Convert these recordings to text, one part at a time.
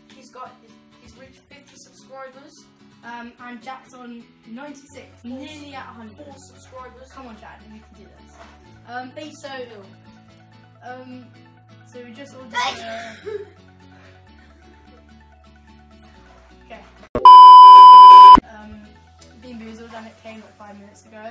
He's reached 50 subscribers. And Jack's on 96, nearly at 100. 4 subscribers. Come on, Jack, we can do this. So we just ordered. Okay. Been Boozled, and it came like 5 minutes ago.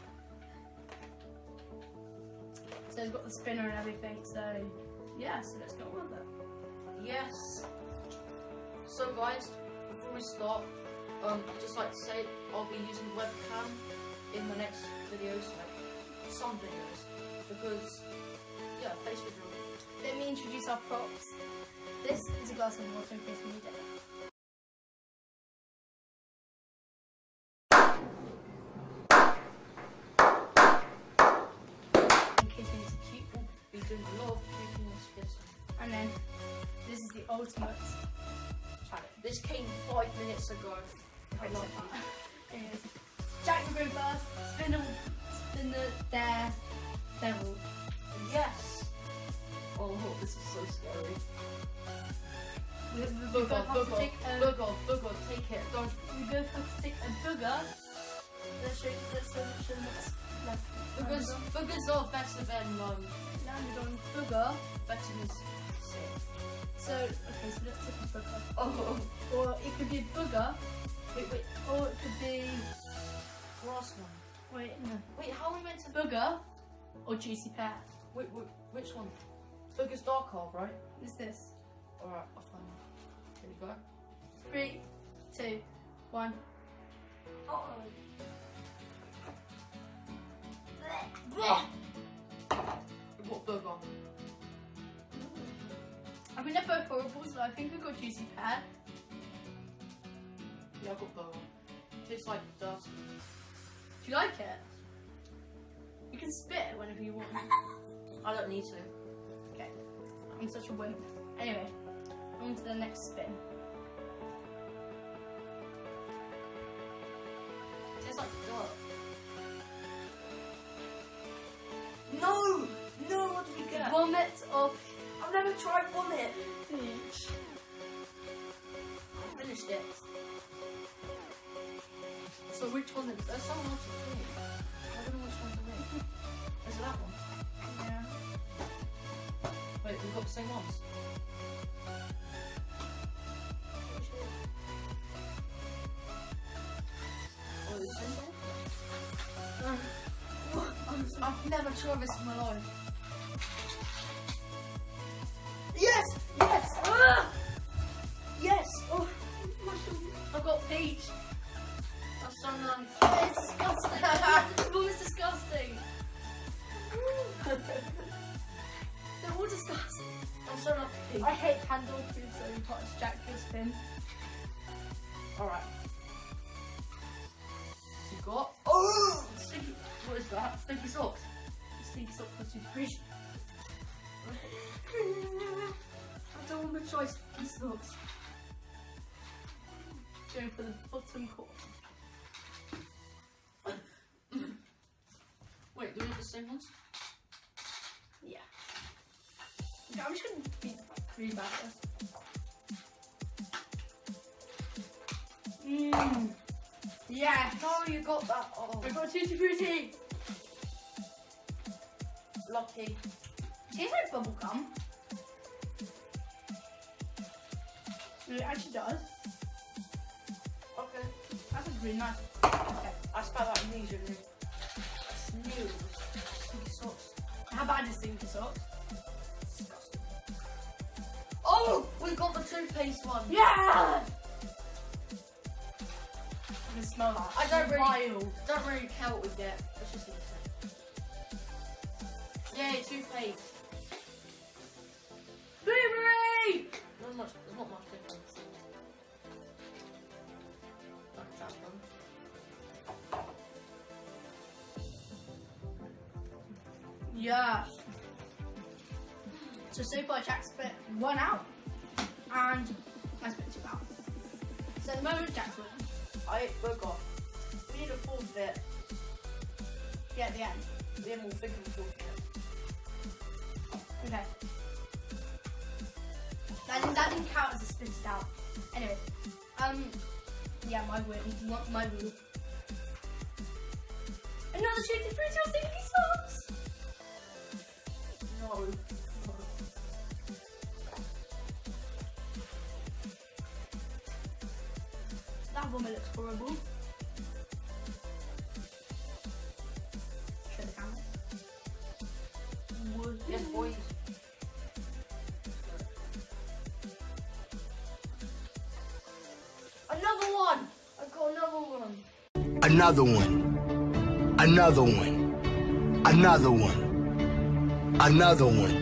So it's got the spinner and everything. So yeah, so let's get on with it. Yes. So guys, before we start, I'd just like to say I'll be using webcam in the next videos, like some videos, because yeah, face reveal. Let me introduce our props. This is a glass of water in case we need it. In case we need to keep them. We're doing a lot of keeping and spitting. And then this is the ultimate challenge. This came 5 minutes ago. I love that. Anyways, Jack will go first. Spin the devil. Yes. Oh, this is so scary. We both have to take a booger, take it. Don't. We both have to take a booger. Let's show them what's left. Boogers are better than Landed on booger. better than sick. So okay, so let's take a booger. Oh. Or it could be a booger. Wait. Or it could be Grass one. wait no. Wait, how are we meant to Booger or juicy pear. Wait, which one? Booger's dark herb, right? What's this? Alright, I'll find it. Here we go. 3, 2, 1. Oh. What booger? I mean they're both horrible, so I think we got juicy pear. Yeah, I got booger. Tastes like dust. Do you like it? You can spit it whenever you want. I don't need to. Okay. I'm such a wimp. Anyway, on to the next spin. Tastes like dirt. No! No, what did we get? Vomit of I've never tried vomit. peach. I finished it. So which one is there's someone else to pick. I don't know which one to pick. Is it that one? Yeah. Wait, we've got the same ones. Oh, the same one? I've never tried this in my life. Yes! Yes! Ah! Yes! Oh, I've got peach. that's so nice. It's disgusting. The one is disgusting. They're all disgusting. I'm so lucky. I hate candle food, so you got to Jack your spin. Alright. You got. Oh! Stinky. What is that? Stinky socks. Stinky socks for toothpaste. I don't want to try stinky socks. Going for the bottom corner. Wait, do we have the same ones? Yeah. Okay, I'm just gonna be really bad at this. Yeah. No, you got that. Oh, I got Tutti Frutti. lucky. Tastes like bubble gum. No, it actually does. Okay. That's really nice. Okay. I spell that immediately. Snooze. Stinky socks. How bad is stinky socks? Disgusting. Oh! We got the toothpaste one! Yeah! I can smell that. I don't Vile. really care what we get. Let's just eat it. Yay, toothpaste. Blueberry! There's not much difference. Like that one. Yeah. So far Jack spit 1 out. And I spit 2 out. So at the moment Jack's winning. I ate burger. We need a full fit. Yeah, at the end. Then we'll think of a full fit. Okay. That didn't count as a spit out. Yeah, my win. My win. Another shooting free to stinky socks. No. That woman looks horrible. Show the camera. Yes, boys. Another one! I got another one. Another one. Another one. Another one. Another one.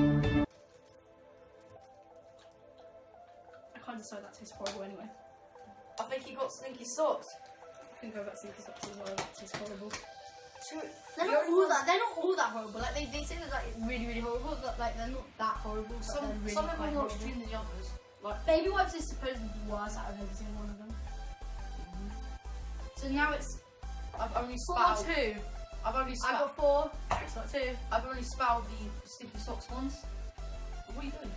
I can't decide, that tastes horrible anyway. I think you got stinky socks. I think I got stinky socks as well. That tastes horrible. They're They're not all that horrible. Like they say they're like really, really horrible, but like they're not that horrible. But Some they're really of them quite are more horrible. extreme than the others. Like Baby wipes is supposedly the worst out of every single one of them. So now it's I've only 4-2. spouted. I've only I spouted. got 4. It's not 2. I've only spouted the stinky socks ones. What are you doing?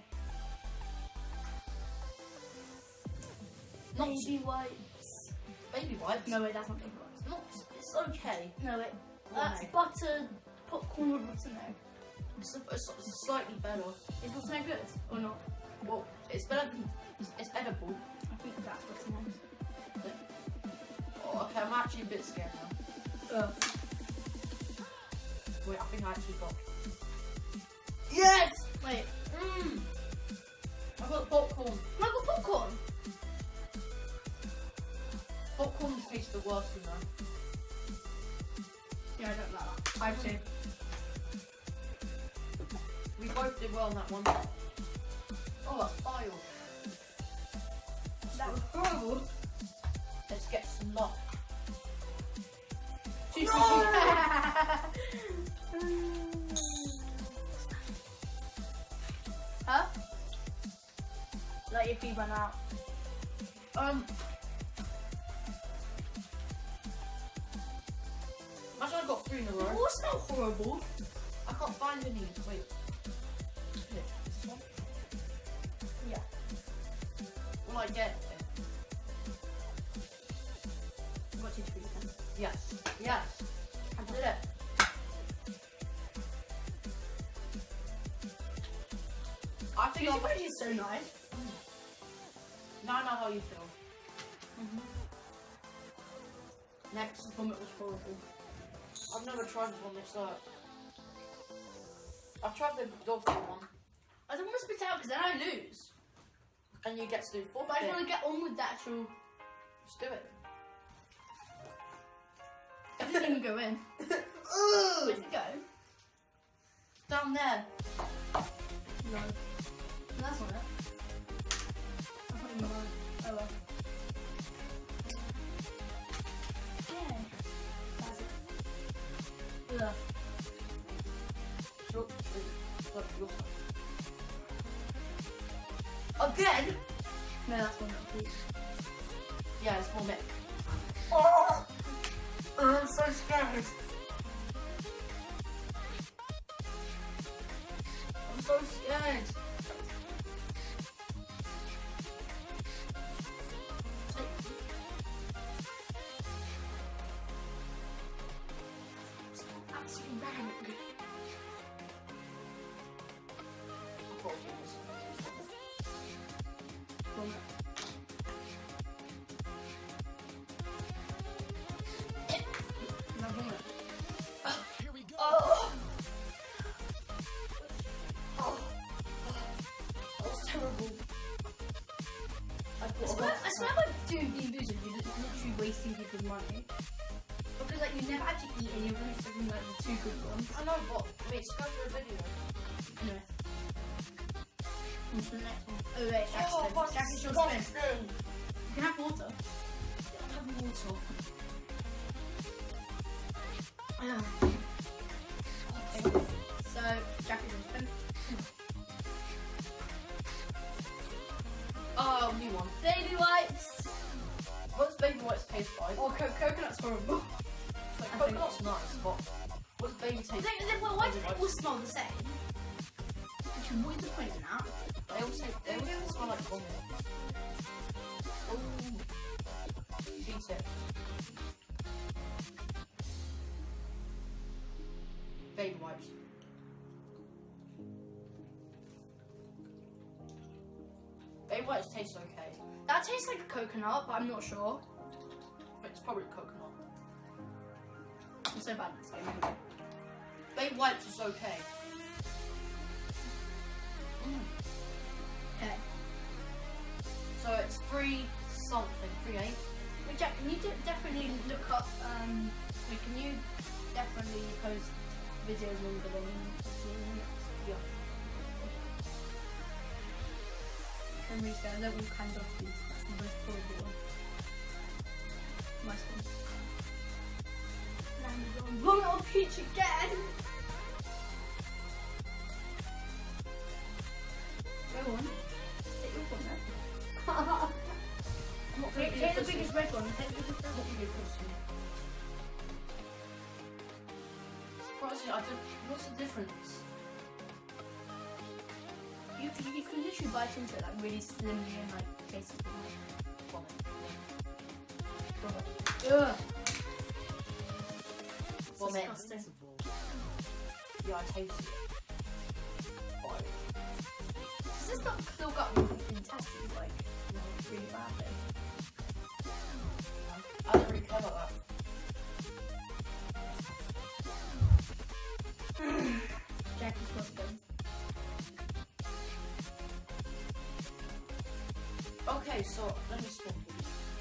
Not Baby wipes. baby wipes. No wait, that's not baby wipes. Not. It's okay. No wait, Why? that's butter popcorn with butter no. It's slightly better. Is butter no good or not? Well, it's better than it's edible. I think that's butter no. Oh, okay, I'm actually a bit scared now. Wait, I think I actually got. Yes! Wait, I got popcorn. I got popcorn. Popcorn tastes the worst, you know. Yeah, I don't like that. I do. We both did well on that one. Oh, that's vile. That was horrible. Let's get some luck. Huh? Like if you run out. Imagine I got 3 in a row. All smell horrible. I can't find any. Wait. Here, this one? Yeah. Will I get it? What did you do then? Yes. Yes. I did it. I think Your I'll body is so nice. Now I know how you feel. Next. The vomit was horrible. I've never tried this one myself. I've tried the dog food one. I don't want to spit it out because then I lose. And you get to do 4 But I just want to get on with the actual. Just do it. It didn't even go in. Where did it go? Down there. No. That's not it. I can't even mind. Oh well. Yeah. That's it. Ugh. Again? No, that's one please. Yeah, it's more milk. Oh! I'm so scared. I'm so scared. Absolutely rank. Here we go. Oh. Oh. That was terrible. I swear by doing being Boozled, you're literally wasting people's money. Because like you never actually eat any of them except for like the 2 good ones. I know, but wait, let's go for a video. Anyway. On to the next one. Oh wait, Oh, Jack's Jack's your spin. disgusting. You can have water. I'm having water. Okay. So, Jack is your spin. Oh, new one. Baby wipes! What does baby wipes taste like? Oh, coconut's horrible. Like, I coconut's nice, but what does baby taste like? Why do they all smell the same? Actually, what is the point in that? They all smell like vomit. Ooh. baby wipes taste okay. That tastes like coconut, but I'm not sure. I think it's probably coconut. I'm so bad at this game. Baby wipes is okay. Okay. So it's 3 something, 3.8. Wait, Jack, can you definitely look up, can you definitely post videos longer than 15 minutes? Yeah. Can we say that we kind of do? That's the most horrible one. Nice one. Landed on vomit on peach again! Go on. Take your one there. Take the biggest red one. Take the biggest red one. Surprisingly, I don't. What's the difference? You can literally bite into it like really slimly and like taste it. Ugh. Vomit. Disgusting. Yeah, I taste it. Does this not clog up your intestines like really badly? I don't really care about that. Jack is not done. Okay, so let me stop this.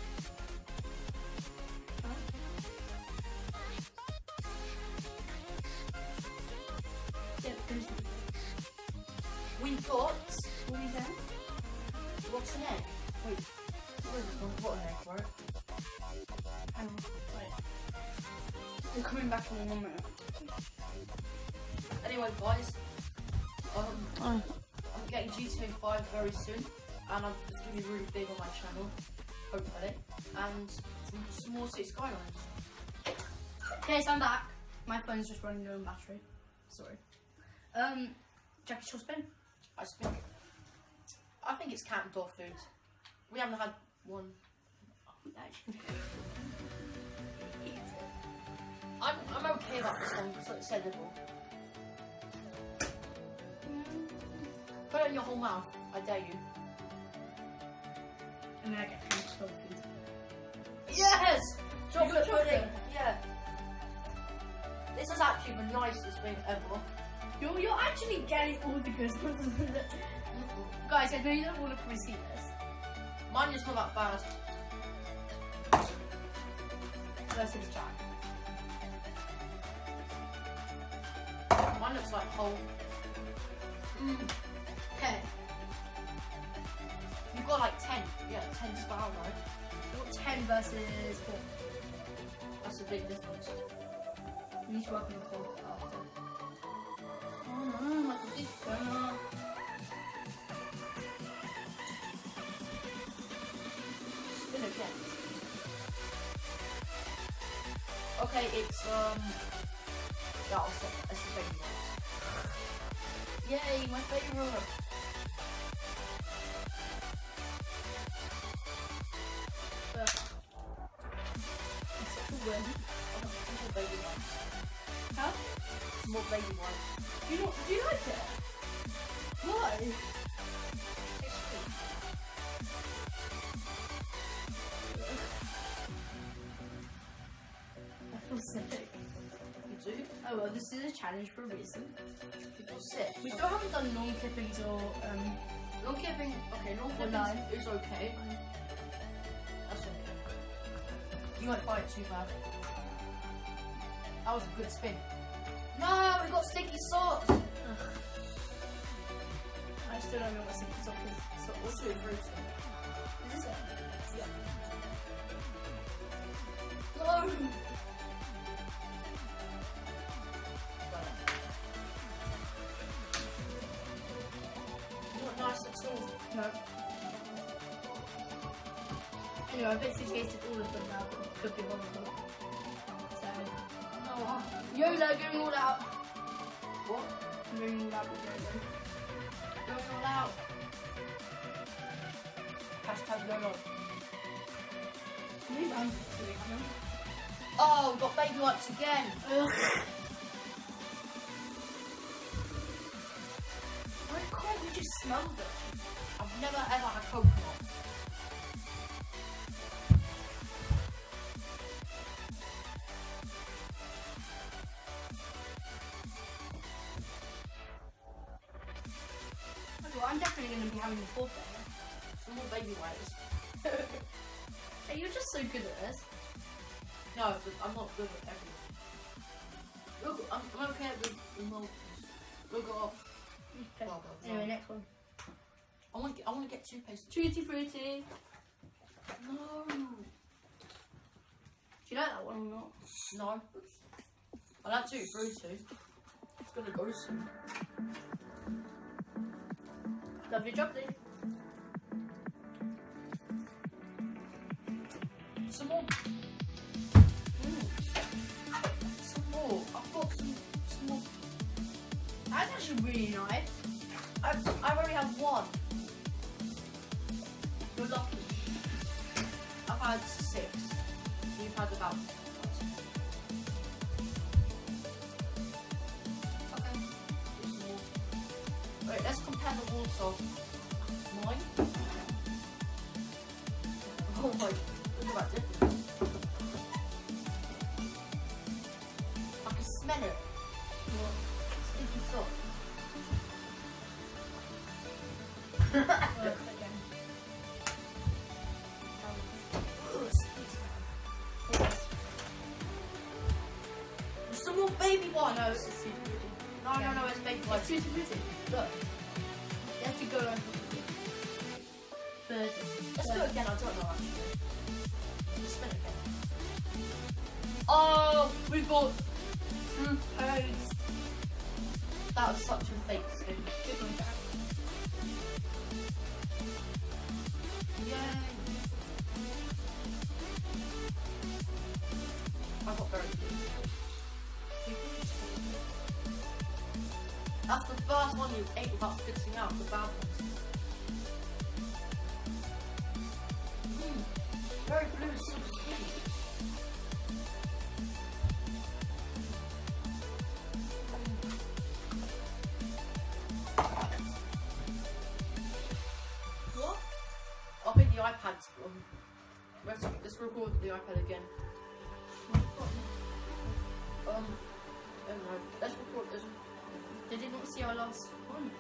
Yeah, finish it. We got What is that? rotten egg. Wait, where's this one? Rotten egg, right? Hang on, wait. I'm coming back in 1 minute. Anyway, guys, I'm getting GTA 5 very soon, and I'm just gonna be really big on my channel, hopefully, and some more City Skylines. Okay, so I'm back. My phone's just running low on battery. Sorry. Jackie, shall spin? I think it's cat and dog food. We haven't had one. I'm okay about this one because it's edible. Put it in your whole mouth. I dare you. And then I get kind of dog food. Yes! Chocolate chocolate? pudding. Yeah. This is actually the nicest thing ever. You're actually getting all the good ones. Guys, I know you don't want to receive this. Mine is not that bad. Versus Jack. Mine looks like whole. Okay. You've got like 10. Yeah, 10 sparrow, right? You've got 10 versus 4. That's a big difference. You need to work on the 4 after. Oh no, like this donut. Spin again. Okay, it's yeah, I'll stop. That's the baby ones. Yay, my favourite. It's such a win. Some more baby ones. Huh? Some more baby ones. Do you like it? Why? I feel sick. You do? Oh well, this is a challenge for a reason. You feel sick. We still haven't done long clippings or Long clipping. Okay, long Or clipping line. is okay. That's okay. You won't find it too bad. That was a good spin. No, we got sticky socks. I still don't know what secret sock is. So also a fruit. Is this it? Yeah. No! Not nice at all. No. Anyway, I basically tasted all of them now, but it could be one of them. So, Oh, YOLO, going all out. what? Going all out with YOLO. Going all out. Hashtag YOLO. Maybe I'm just doing them. Oh, we've got baby wipes again. Ugh. Why can't we just smell them? I've never ever had coconut. Well, I'm definitely going to be having the fourth one. Some more baby wipes. Hey, you're just so good at this. No, but I'm not good at everything. Look, I'm okay with the multiples. We'll go up. Okay. Blah, blah, blah. Anyway, next one. I want to get toothpaste. Tutti Frutti. No. Do you like that one or not? No. I like Tutti Frutti. It's gonna go soon. Lovely job, Lee. Some more. Some more. I've got some more. That's actually really nice. I already have one. You're lucky. I've had 6. You've had about 5. Okay. Do some more. Wait, let's compare the water. Mine. Oh my, look at that difference. I can smell it. What? Sticky sock. Again. Some more baby wipes. No, it's Tutti Frutti. No, it's baby It's wipes. Tutti Frutti. Look, You have to go on. Third. let's do it again. I don't know actually. Let's spin it again. Oh, we bought toothpaste. That was such a fake spin. Good one, Jack. Yay! I got very good. That's the first one you ate without fixing out the bad ones. Very blue, so sweet. What? I think the iPad's let's record the iPad again. I don't know. Let's record this. They did not see our last one.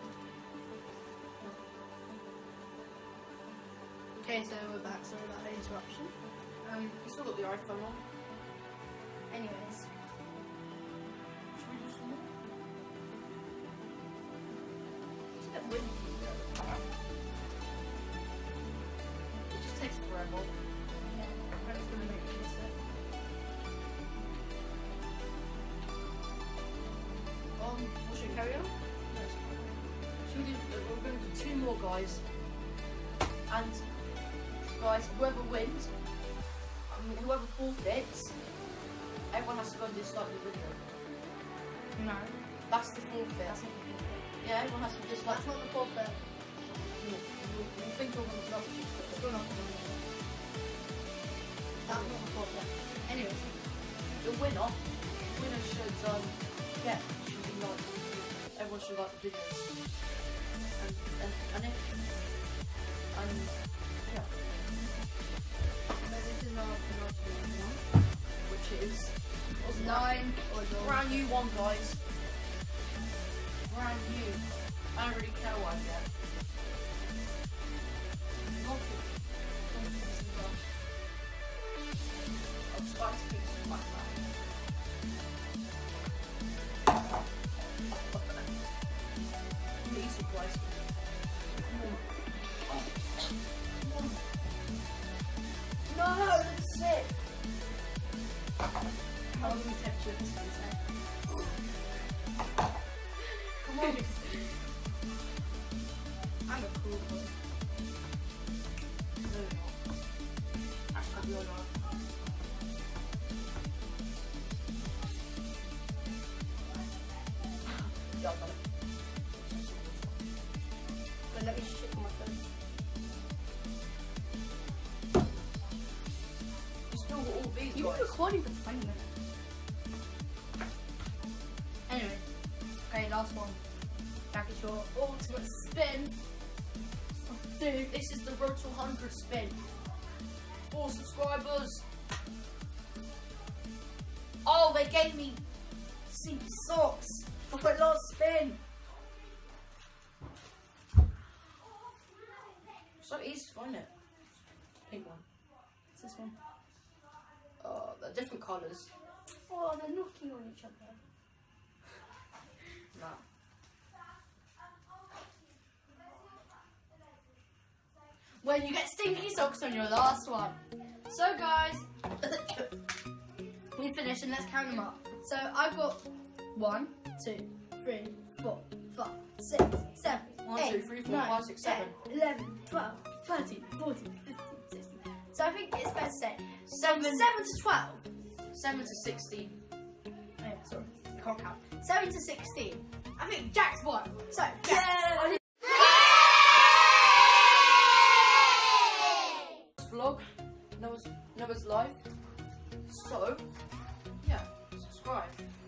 Okay, so we're back. Sorry about the interruption. You still got the iPhone on. Anyways. Should we do some more? It's a bit windy. It just takes forever. Yeah, I'm just gonna make this up. Should we carry on? Yes. Should we do, we're going to do 2 more, guys. And, guys, whoever wins, whoever forfeits, everyone has to go and dislike the video. No. That's the forfeit. That's not the forfeit. Yeah, everyone has to dislike. That's not the forfeit. You think you're going to love it. It's still not the forfeit. That's not the forfeit. Anyways. The winner should, yeah, should be like, everyone should like the video. And yeah. So this is our penultimate one. Which is 9 or brand new one, guys. Brand new. I don't really care what I get. I'm spicy things like that. Easy, guys. No, that's sick. How long we temperature this one say? Come on. I'm a cool boy. No, you're not. Actually, you're not. Yeah, I've done it. But let me shit on my phone. You still got all these, You've been guys. recording for 20 minutes. Anyway. Okay, last one. Back at your ultimate spin. do. This is the road to 100 spin. 4 subscribers. Oh, they gave me some socks for my last spin. So easy to find it. Pink one. What's this one? They're different colours. Oh, they're knocking on each other. Nah. When you get stinky socks on your last one. So guys, we finished and let's count them up. So I've got 1, 2, 3, 4, 5, 6, 7, 1, 8, 2, 3, 4, 9, 5, 6, 7. 10, 11, 12, 13, 14, 15, 16. So I think it's best to say 7 to 12. 7 to 16. Oh, sorry, I can't count. 7 to 16. I think Jack's won. So, Jack, Vlog. Noah's live. So, yeah, subscribe.